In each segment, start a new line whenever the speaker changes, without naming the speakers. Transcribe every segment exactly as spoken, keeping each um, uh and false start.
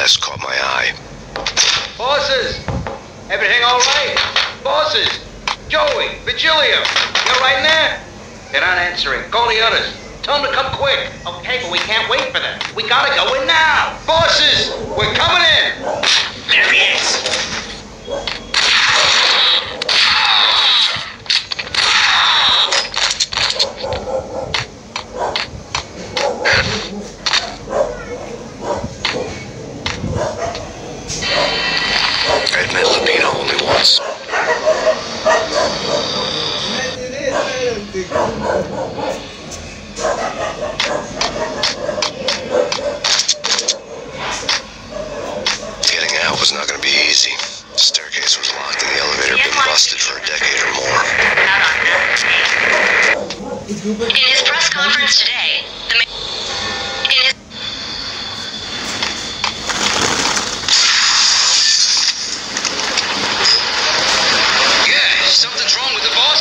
desk caught my eye.
Bosses! Everything all right? Bosses! Joey! Virgilio! You're right in there? They're not answering. Call the others. Tell them to come quick. Okay, but we can't wait for them. We gotta go in now. Bosses! We're coming in! There he is!
I'd met Lupino only once. Getting out was not going to be easy. The staircase was locked and the elevator been busted for a decade or more.
In his press conference today, the ma- in his
Yeah, something's wrong with the boss.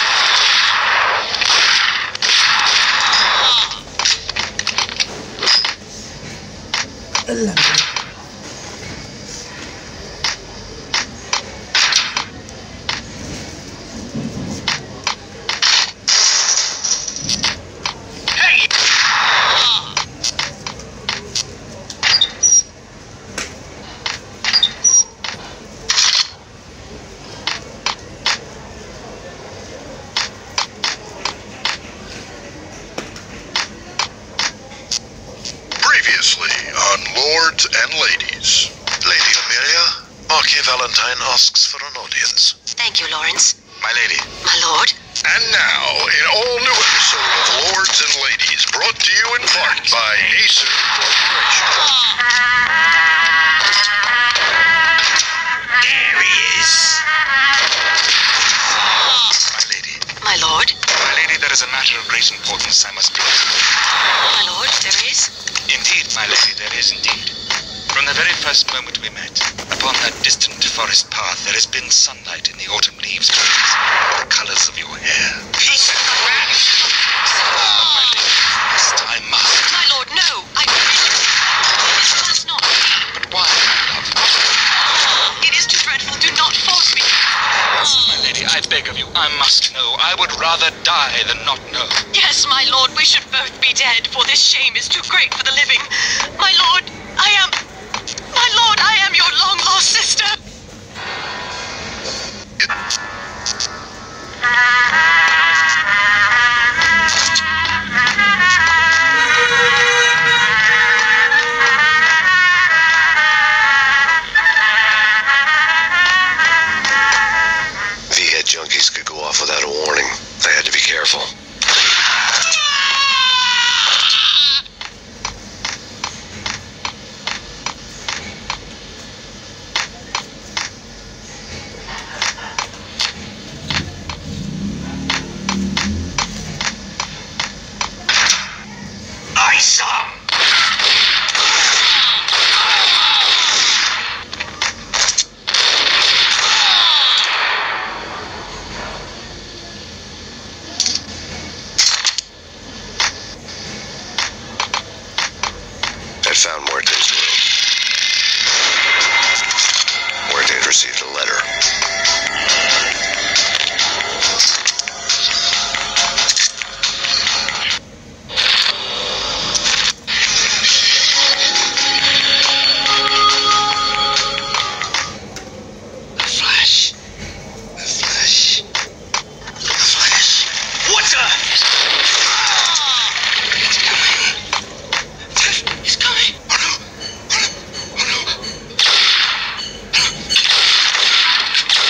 Previously on Lords and Ladies.
Lady Amelia, Marquis Valentine asks for an audience.
Thank you, Lawrence.
My lady.
My lord.
And now, an all-new episode of Lords and Ladies, brought to you in part by Acer Corporation.
There he is.
My lady.
My lord.
My lady, there is a matter of great importance I must bring to you.
My lord, there is.
Indeed, my lady, there is indeed. From the very first moment we met, upon that distant forest path, there has been sunlight in the autumn leaves, the colors of your hair.
Peace of the rat.
My lady, this time must.
My lord, no. I This must not be.
But why, my love?
It is too dreadful. Do not force me.
My lady, I beg of you, I must know. I would rather die than not know.
Yes, my lord, we should both be dead, for this shame is too great for the living. My lord, I am... My lord, I am your long-lost sister.
V-head junkies could go off without a warning. I had to be careful.
I saw him.
I found Muerte's room. Muerte had received a letter.
The Flash. The Flash. The Flash. What's up? It's coming. He's coming. Oh no. Oh no. Oh no.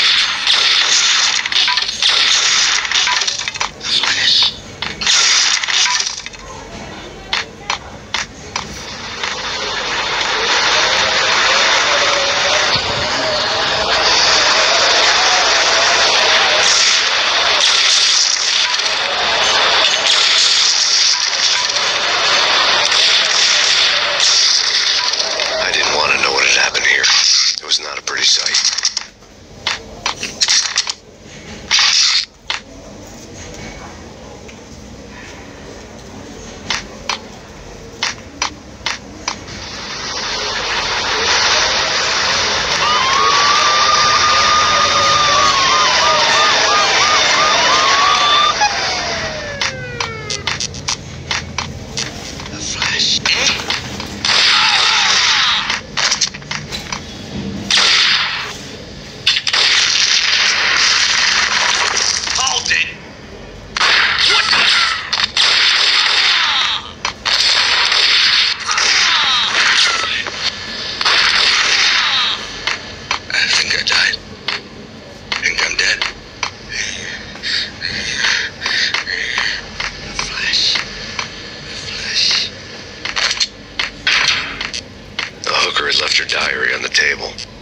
the table.